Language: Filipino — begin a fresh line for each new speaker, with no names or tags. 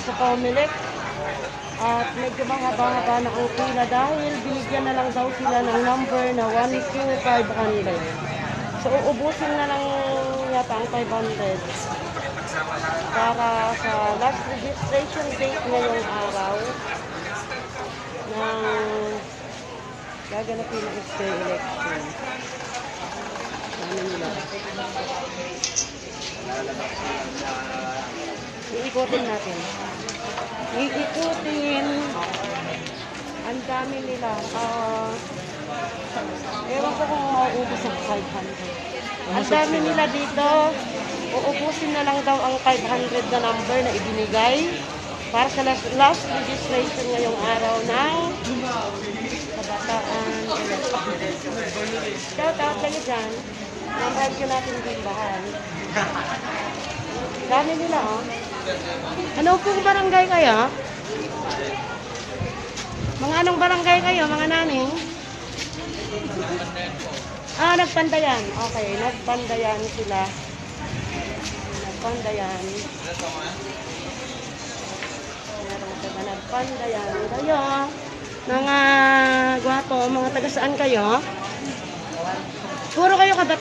sa Comelec. At medyo mahaba-haba na ang pila dahil binigyan na lang daw sila ng number na 1,500. So uubusin na lang yata ang 500 para sa last registration date ngayong araw ng gaganapin ng SK election. Ano nila? Iikutin natin. Iikutin. Ang dami nila. Ewan ko kung mauubos ang 500. Ang dami nila dito. Uubusin na lang daw ang 500 na number na ibinigay para sa last registration ngayong araw ng kabataan election. Shout out kayo dyan. Nang ko natin bimbahan. Dami nila, oh. Ano pong barangay kayo? Mga anong barangay kayo, mga naning? Nagpandayan. Okay, nagpandayan sila. Nagpandayan. Meron sila nagpandayan. Kayo, mga gwapo, mga taga saan kayo? Puro kayo